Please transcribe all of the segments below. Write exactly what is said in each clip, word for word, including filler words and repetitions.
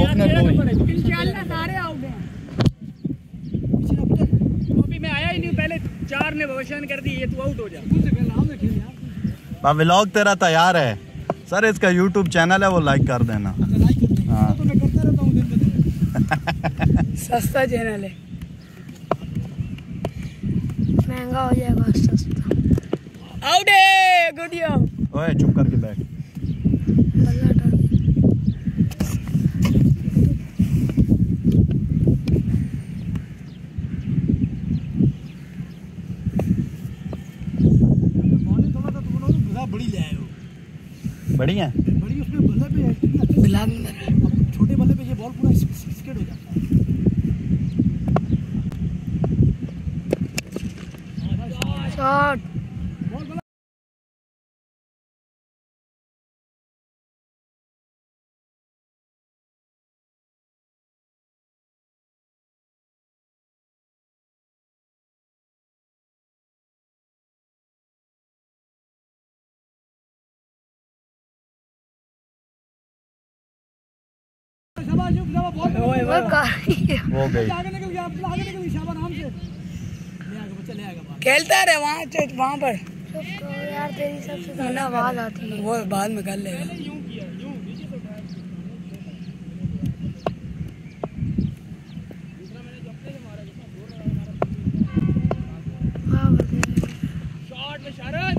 Opener कोई इंशाल्लाह सारे आउट हैं। अभी मैं आया ही नहीं, पहले चार ने रोशन कर दी, ये तू आउट हो जा। बा व्लॉग तेरा तैयार है सर, इसका यूट्यूब चैनल है वो लाइक कर देना। हाँ तो मैं करता रहता हूँ दिन ब दिन। सस्ता चैनल है, महंगा हो जाएगा सस्ता। आउट है गुडियो। ओए चुप करके बैठ। बल्ला डाल बड़ी ले आए हो, बड़ी है बड़ी उसमें बल्ले पे है, बिलाल अब छोटे बल्ले पे ये बॉल पूरा स्केट हो जाता है। शॉट शाबाश बॉल वो गई। आगे निकल गया, आगे निकल गई, शाबाश आराम से ले आएगा बच्चा, ले आएगा। खेलता रहे वहाँ वहाँ पर। तो यार तेरी सबसे ज्यादा आवाज आती है। वो बाद में कर लेगा। शॉट में शरद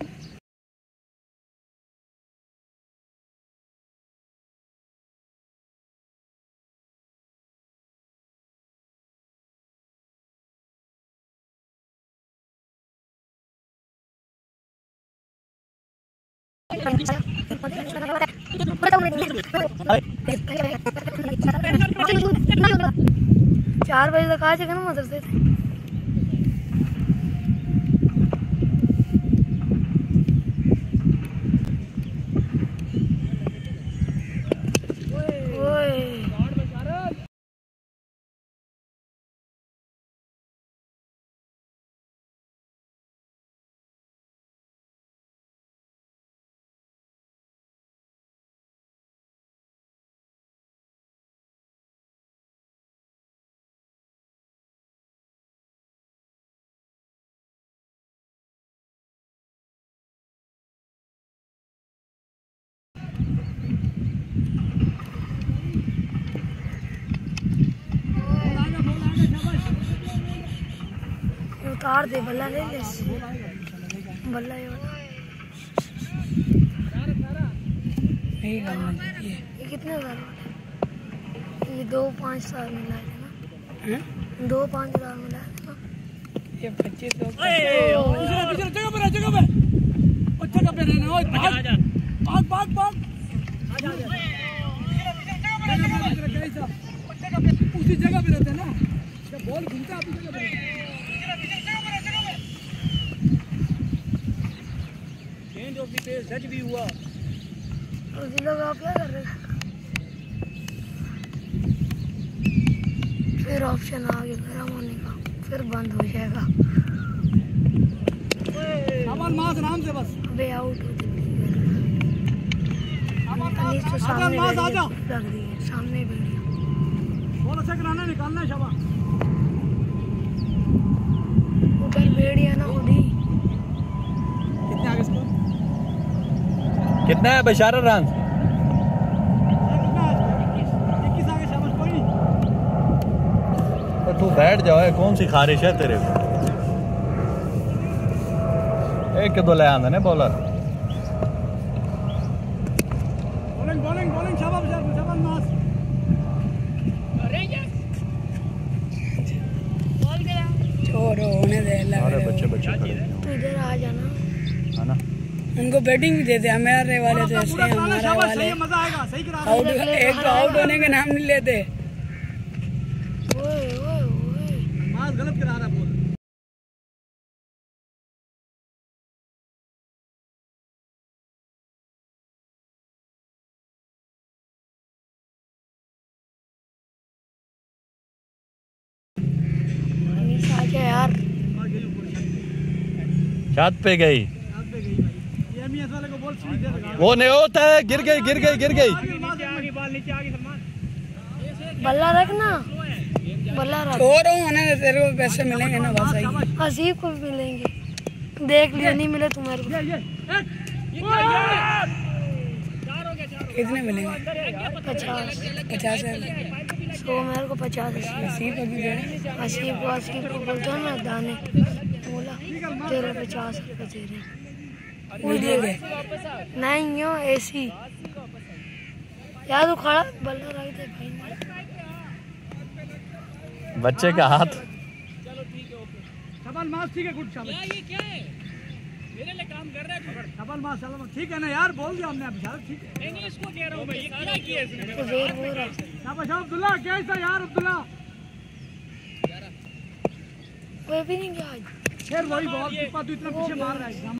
चार बजे तक आ जाएगा ना मदरसे से। उतार दे बल्ला, ले ले बल्ला, ये वाला नहीं करना चाहिए। ये कितने साल वाला? ये दो पाँच साल में लाए थे ना, दो पाँच साल में लाए थे ना। ये पच्चीस सौ जगह पे रह, जगह पे और जगह पे रहना। ओए भाग भाग भाग भाग, उसी जगह पे रहते हैं ना, जब बॉल घूमता है उसी जगह पे। Change of the pace touch भी हुआ। उसी लोग आप क्या कर रहे हैं? फिर ऑप्शन आ गया गर्म होने का, फिर बंद हो जाएगा। शाबाश मास, आराम से बस। अबे आउट हो चुकी है। तो सामने मास आ जा, लग रही है, सामने वीडियो। बॉल अच्छा कराना, निकालना है। शाबाश। ऊपर भेड़िया ना खुद ही। कितने आगे स्कोर? कितना है बशारत रन? इक्कीस आगे। शाबाश, कोई नहीं। तो तू बैठ जाओ, कौन सी खारिश है तेरे को? एक के दो ले आंदा ने बॉलर। बॉलिंग बॉलिंग बॉलिंग, शाबाश शाबाश मास। छोड़ो होने दे। अरे बच्चे बच्चे खड़े हैं। तू इधर आ जाना है ना, उनको बैटिंग भी देते, हमारे वाले तो ऐसे हैं, हमारे शाबाश, वाले सही है, मजा आएगा। सही करा रहा है। आउट, एक तो आउट होने के नाम नहीं लेते। ओए ओए ओए मास गलत करा रहा है बॉल। आजा यार, छत पे गई। वाले को बॉल सीधे लगा। वो नहीं होता है, गिर गई गिर गई गिर गई। नीचे आ गई बॉल, नीचे आ गई सलमान। बल्ला रखना, बल्ला रख। छोड़ रहा हूँ ना, तेरे को पैसे मिलेंगे ना, बस सही। हसीब को भी मिलेंगे, देख लिया, नहीं मिले तुम्हारे को। कितने मिलेंगे? पचास पचास है। सौ मेरे को, पचास हसीब अभी दे। हसीब को, हसीब को बोलते हो ना दाने, बोला तेरे पचास रुपये दे रहे। वो दिए गए नहीं यो ऐसी यार, तू खड़ा बल्ला रख दे भाई। बच्चे का हाथ। शाबाश मास, ठीक है, गुड शाबाश। ये क्या है? मेरे लिए काम कर रहा है। शाबाश मास, शाबाश, ठीक है ना यार, बोल दिया हमने अभी, ठीक है। इंग्लिश को कह रहा हूं मैं, ये क्या किया इसने? शाबाश अब्दुल्ला, कैसा यार अब्दुल्ला? कोई भी नहीं गया आज। फिर वही बॉल तू इतना पीछे मार रहा है।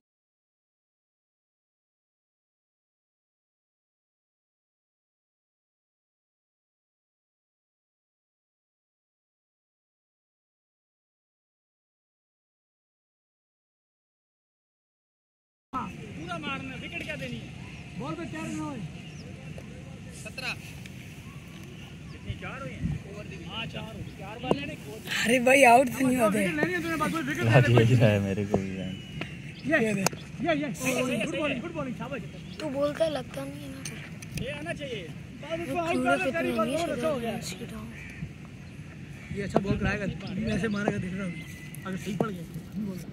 पूरा मारना, विकेट क्या देनी है? बॉल पे चार रन हुए, सत्रह कितनी, चार हुई हैं ओवर दी। हां चार हो, चार बाल लेने। अरे भाई आउट तो नहीं होते, यही है मेरे को भी। ये ये ये गुड बॉलिंग, गुड बॉलिंग, शाबाश। तू बोलता है, लगता नहीं है ना, ये आना चाहिए। ये अच्छा बॉल कराएगा, ऐसे मारेगा, दिख रहा है अगर सही पड़ गया।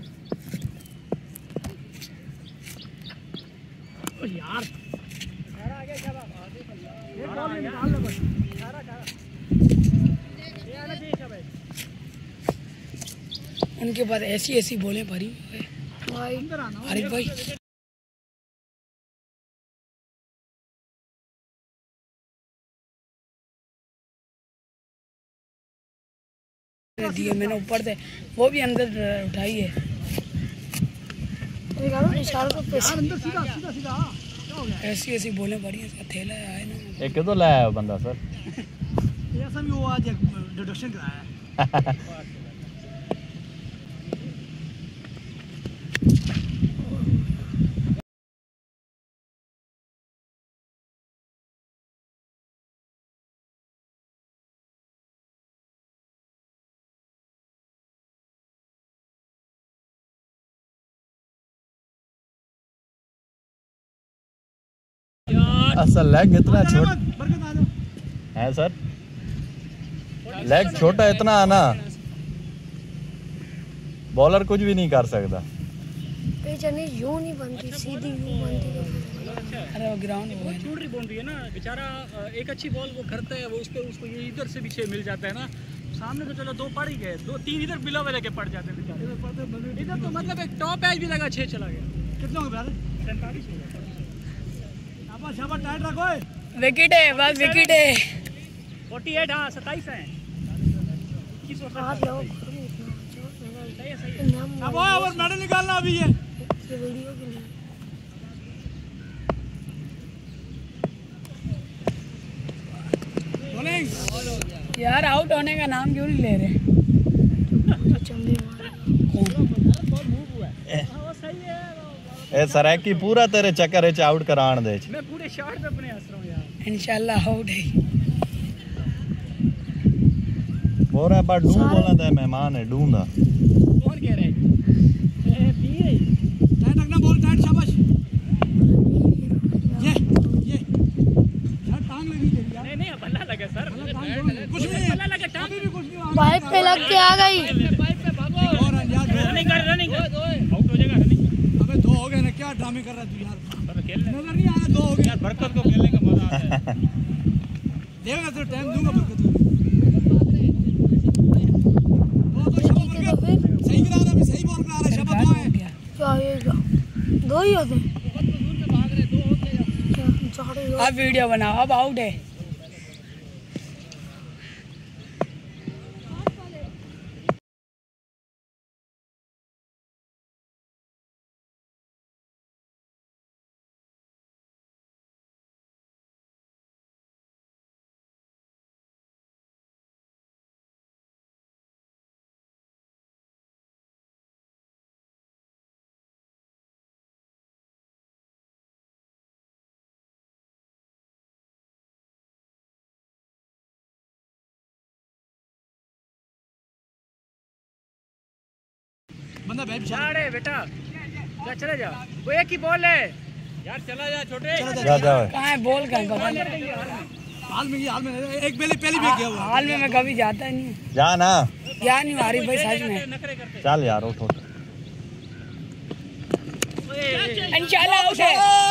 यार सारा आ गया, क्या बात है? एक बॉल में निकाल लो बस, सारा सारा ये आना चाहिए शाबाश। उनके पास ऐसी ऐसी बॉलें भरी भाई। अरे भाई दिए मैंने ऊपर से, वो भी अंदर उठाई है। विशाल को पैसे अंदर सीधा सीधा सीधा ऐसी ऐसी बोले बढ़िया सा थैला है ना। एक तो लाया बंदा सर, ऐसा भी वो आज डिडक्शन कराया है। असल लेग इतना छोटा है सर, लेग छोटा इतना है ना, बॉलर कुछ भी नहीं कर सकता। नहीं यूं नहीं बनती, सीधी यूं बनती है। अरे वो ग्राउंड वो छोटी बाउंड्री है ना, बेचारा एक अच्छी बॉल वो करता है, वो उस पे उसको ये इधर से भी छह मिल जाता है ना, सामने तो चलो दो पड़ ही गए, दो तीन इधर बिलो में लेके पड़ जाते हैं बेचारे। इधर तो मतलब एक टॉप एज भी लगा, छह चला गया। कितना हो गया? सैंतालीस हो गया। शाबाश शाबाश, टाइट रखो। विकेट है बस, विकेट है। अड़तालीस, हां सत्ताईस है। हाथ लगाओ, अब ओवर मेडल निकालना अभी है ये वीडियो के लिए। बॉलिंग यार, आउट होने का नाम क्यों नहीं ले रहे? चंबे मार ए सरैकी पूरा तेरे चक्कर च आउट कराण दे। मैं पूरे शॉट पे अपने हंस रहा हूं यार। इंशाल्लाह आउट है। बोरा बा डू बोला था, मेहमान है डूंगा। कौन कह रहा है? ए पी है। टाइट रखना बॉल, टाइट, शाबाश। ये ये यार टांग लगी यार। नहीं नहीं बल्ला लगा सर, कुछ नहीं बल्ला लगा, टांग भी कुछ नहीं। पाइप पे लग के आ गई। पाइप पे भागो और यार रनिंग कर, रनिंग आउट हो जाएगा। रनिंग अबे दो हो गए ना, क्या ड्रामे कर रहा है तू यार? खेलने नजर नहीं आया, दो हो गए यार। बरकत को खेलने का मजा आता है। देगा तो टाइम दूंगा बरकत को। सही गिरा रहा है, सही बॉल करा रहा है। शाबाश है क्या ये दो ही होते हैं? अब वीडियो बनाओ, अब आउट है। बंदा बैठ जा रे बेटा, जा चले जा, वो एक ही बॉल है यार, चला जा छोटे, जा जा कहाँ है बॉल कहाँ पता नहीं, हाल में हाल में एक पहले पहले भी गया हुआ, हाल में मैं कभी जाता नहीं, जा ना, क्या नहीं आरिफ भाई सच में, चल यार उठो, इंशाल्लाह उठे,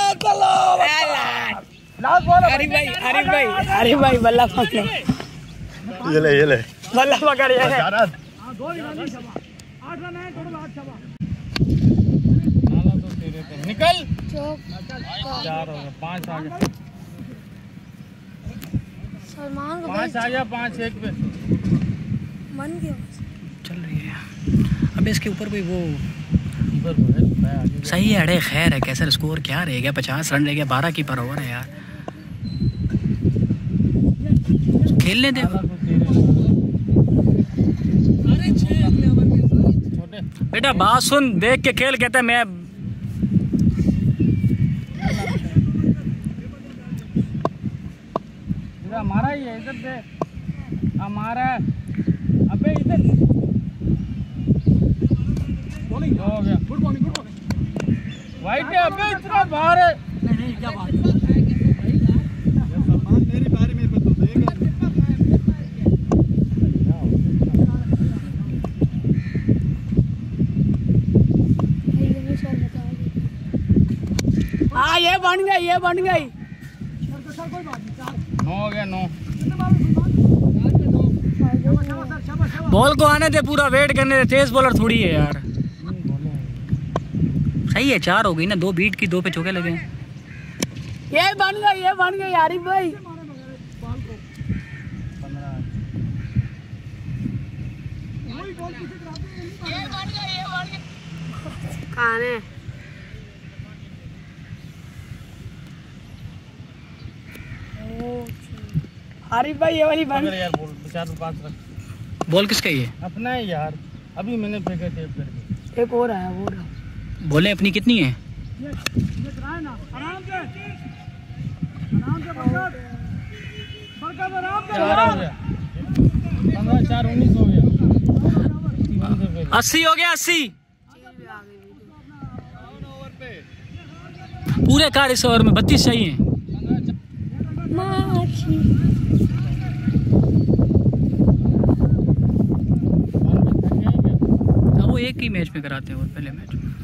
आरिफ भाई आरिफ भाई आरिफ भाई बल्ला पकड़, ये ले ये ले बल्ला पकड़ ये निकल। चौक चार हो गए, पाँच आ गए, सलमान को पाँच आ गया, पाँच एक पे मन गया। चल रही है। अब इसके ऊपर कोई वो सही है, अरे खैर है, कैसा स्कोर क्या रह गया, पचास रन रह गया, बारह की पर ओवर है यार, खेलने दे बेटा, बात सुन, देख के खेल, कहता है मैं हमारा ही है, इधर दे हमारा, अबे इधर बॉलिंग हो गया, good bowling good bowling, wide है, अबे इतना बाहर है, नहीं नहीं क्या बात है, सलमान मेरी बारी मेरे पे तो देगा, हाँ ये बन गई, ये बन गई, नौ हो गया, नौ बॉल को आने दे, पूरा वेट करने दे, तेज बॉलर थोड़ी है यार, सही है, चार हो गई ना, दो बीट की, दो पे चौके लगे, ये बन गई, ये बन गई आरिफ भाई, काने आरिफ भाई ये वाली बन, यार बोल चार पे पाँच रख, बॉल किसका ये, अपना है यार, अभी मैंने फेंका टेप करके, एक और आया, वो रहा, बोले अपनी कितनी है, चार हो गया, पंद्रह चार उन्नीस हो गया, अस्सी हो गया, अस्सी पूरे कार इस ओवर में, बत्तीस चाहिए, वो एक ही मैच में कराते हैं, और पहले मैच में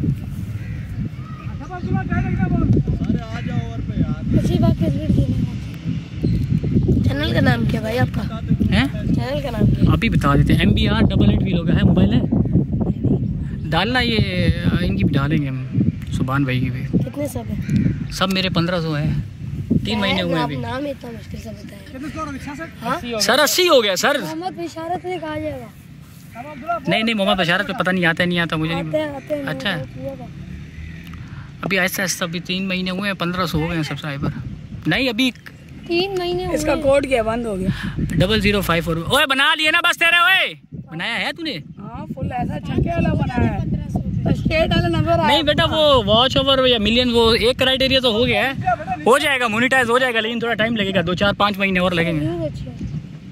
चैनल का नाम क्या भाई आपका, हैं, चैनल का नाम क्या? आप ही बता देते हैं, M B R double eight V लोग है, मोबाइल है डालना, ये इनकी भी डालेंगे हम, सुभान भाई की भी, कितने सब है? सब मेरे पंद्रह सौ है, तीन महीने हुए अभी, नाम इतना मुश्किल से बताया, सर अस्सी हो गया सर, मोहम्मद बिशारत में कहा जाएगा, नहीं नहीं मोहम्मद बशारत पे पता नहीं आता नहीं आता मुझे आते नहीं, हैं, आते हैं, अच्छा है, किया था। अभी ऐसा ऐसा अभी तीन महीने हुए हैं, पंद्रह सौ हो गए हैं सब्सक्राइबर, नहीं अभी तीन महीने हुए इसका हैं। कोड क्या बंद हो गया, डबल जीरो फाइव फोर, ओए बना लिए ना बस तेरे, ओए बनाया है तूने, हाँ फुल ऐसा छक्के वाला बनाया है, स्टेट वाला नंबर नहीं बेटा वो वॉच ओवर या मिलियन वो एक क्राइटेरिया तो हो गया है, हो जाएगा मोनिटाइज हो जाएगा, लेकिन थोड़ा टाइम लगेगा, दो चार पाँच महीने और लगेंगे, न्यूज़ अच्छी है।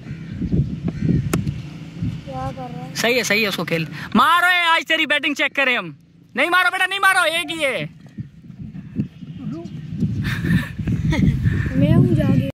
क्या कर रहा है? सही है सही है, उसको खेल मारो, है आज तेरी बैटिंग चेक करें हम, नहीं मारो बेटा नहीं मारो, एक ही है मैं हूँ जागे।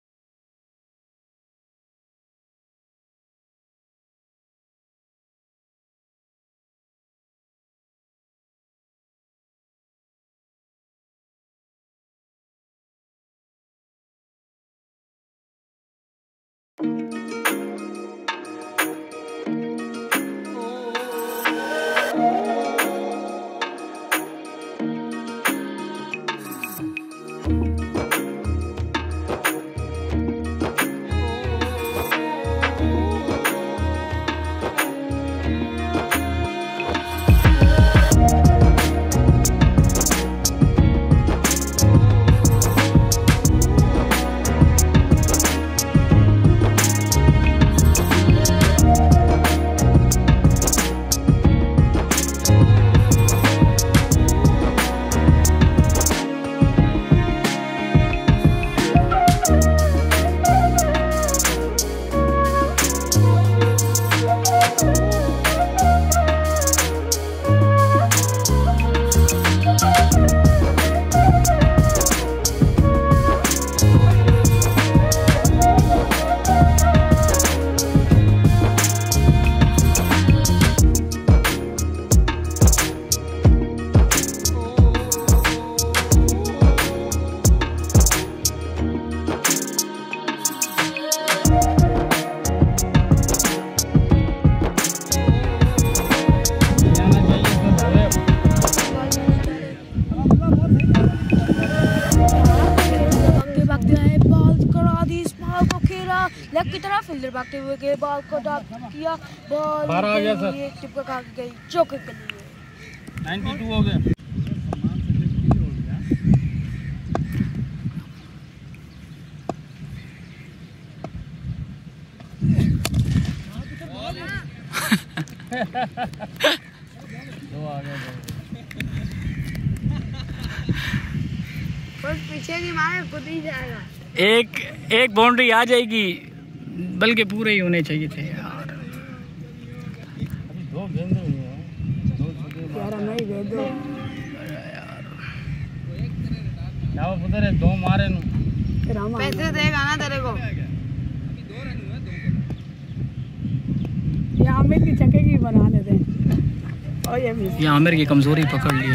लेग की तरफ फील्डर भागते हुए गए, बॉल को टॉप किया, बॉल बारह आ गया सर। एक टिप का खा के गई, चौके के लिए बानवे हो गए। दो आ गए। बस पीछे की मारे खुद ही जाएगा। एक एक बाउंड्री आ जाएगी, बल्कि पूरे ही होने चाहिए थे यार। अभी दो गेंद हुई हैं, दो छक्के यार नहीं दे दो क्या वो पुत्र है, दो मारे नु पैसे देगा ना तेरे को। ये आमिर की छक्के की बना लेते हैं। और ये मिस ये आमिर की कमजोरी पकड़ ली है।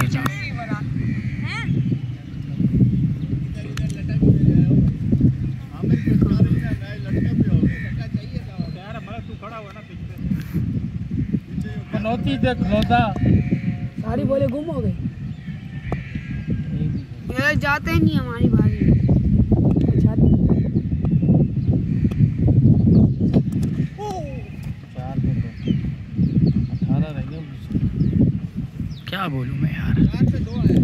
नौती देख नौता सारी बोले गुम हो गई। ये जाते ही नहीं हमारी बारी। अच्छा चार पे दो अठारह रह गए। क्या बोलूं मैं यार। चार पे दो है।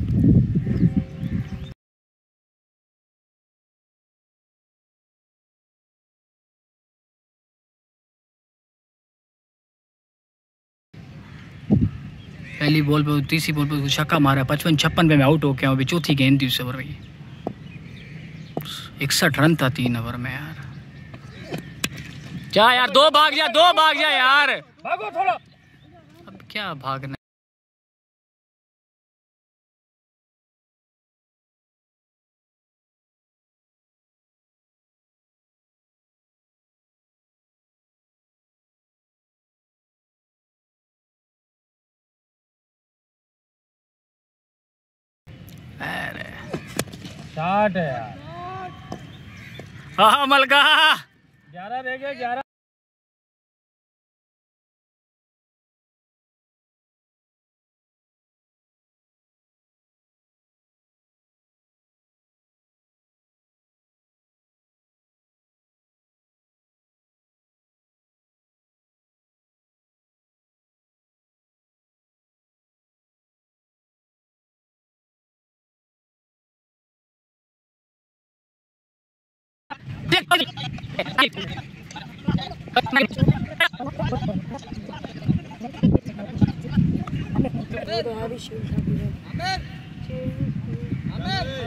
पहली बॉल पे तीसरी बॉल पे छक्का मारा, पचपन छप्पन पे मैं आउट हो गया हूँ। अभी चौथी गेंद थी उस ओवर में, इकसठ रन था तीन ओवर में यार। जा यार, दो भाग जा, दो भाग जा यार, भागो थोड़ा। अब क्या भागना। अरे साठ है यार। हाँ मलका, ग्यारह रह गए, ग्यारह। तो है भी शील